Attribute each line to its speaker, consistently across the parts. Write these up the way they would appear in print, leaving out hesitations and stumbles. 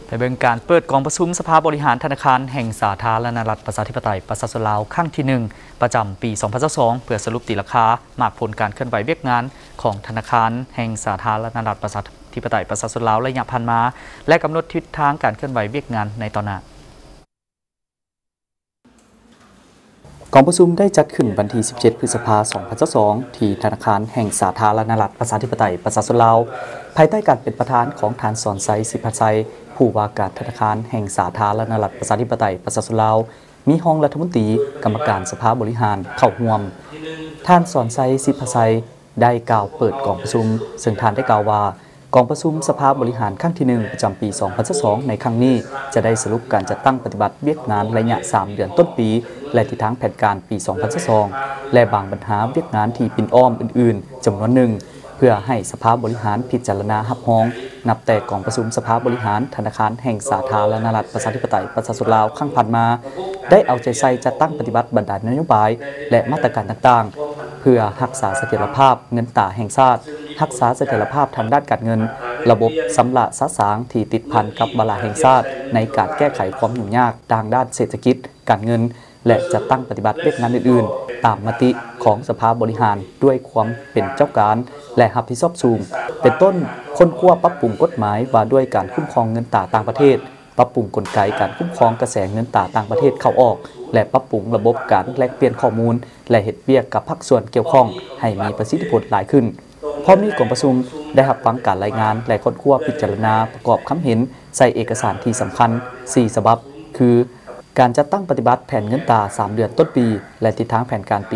Speaker 1: ไปเบิ่งการเปิดกองประชุมสภาบริหารธนาคารแห่งสาธารณรัฐประชาธิปไตยประชาชนลาวครั้งที่ 1ประจำปี2022เพื่อสรุปตีราคาหมากผลการเคลื่อนไหวเวียกงานของธนาคารแห่งสาธารณรัฐประชาธิปไตยประชาชนลาวระยะผ่านมาและกำหนดทิศทางการเคลื่อนไหวเวียกงานในตอนหน้ากองประชุมได้จัดขึ้นวันที่ 17 พฤษภาคม 2022 ที่ธนาคารแห่งสาธารณรัฐประชาธิปไตยประชาชนลาวภายใต้การเป็นประธานของท่านสอนไซสิพัชชัยผู้ว่าการธนาคารแห่งสาธารณรัฐประชาธิปไตยประชาชนลาวมีห้องรัฐมนตรีกรรมการสภาบริหารเข้าร่วมท่านสอนไซสิพัชชัยได้กล่าวเปิดกองประชุมซึ่งท่านได้กล่าวว่ากองประชุมสภาบริหารครั้งที่ 1ประจำปี 2022 ในครั้งนี้จะได้สรุปการจัดตั้งปฏิบัติเวียกงานระยะ 3 เดือนต้นปีและทิศทางแผนการปี 2022 และบางปัญหาเวียกงานที่ปิ่นอ้อมอื่นๆจำนวนหนึ่งเพื่อให้สภาบริหารพิจารณารับรองนับแต่กองประชุมสภาบริหารธนาคารแห่งสาธารณรัฐประชาธิปไตยประชาชนลาวครั้งผ่านมาได้เอาใจใส่จัดตั้งปฏิบัติบรรดานโยบายและมาตรการต่างๆเพื่อรักษาเสถียรภาพเงินตราแห่งชาติรักษาเสถียรภาพทางด้านการเงินระบบสำระสะสางที่ติดพันกับบาลาแห่งชาติในการแก้ไขความยุ่งยากทางด้านเศรษฐกิจการเงินและจัดตั้งปฏิบัติเวียกงานอื่นๆตามมติของสภาบริหารด้วยความเป็นเจ้าการและรับผิดชอบสูงเป็นต้นค้นคว้าปรับปรุงกฎหมายว่าด้วยการคุ้มครองเงินตราต่างประเทศปรับปรุงกลไกการคุ้มครองกระแสเงินตราต่างประเทศเข้าออกและปรับปรุงระบบการแลกเปลี่ยนข้อมูลและเฮ็ดเวียกกับภาคส่วนเกี่ยวข้องให้มีประสิทธิผลหลายขึ้นพร้อมนี้กองประชุมได้รับฟังการรายงานและค้นคว้าพิจารณาประกอบคำเห็นใส่เอกสารที่สำคัญ4ฉบับคือการจัดตั้งปฏิบัติแผนเงินตรา3 เดือนต้นปีและทิศทางแผนการปี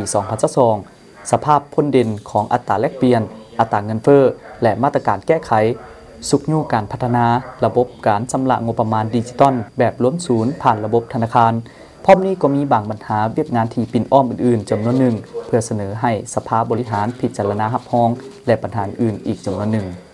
Speaker 1: 2022 สภาพพ้นเด่นของอัตราแลกเปลี่ยนอัตราเงินเฟ้อและมาตรการแก้ไขสุขยูการพัฒนาระบบการชำระงบประมาณดิจิตอลแบบล้นศูนย์ผ่านระบบธนาคารพร้อมนี้ก็มีบางปัญหาเวียกงานที่ปิ่นอ้อมอื่นๆจำนวนหนึ่งเพื่อเสนอให้สภาบริหารพิจารณารับรองและปัญหาอื่นอีกจำนวนหนึ่ง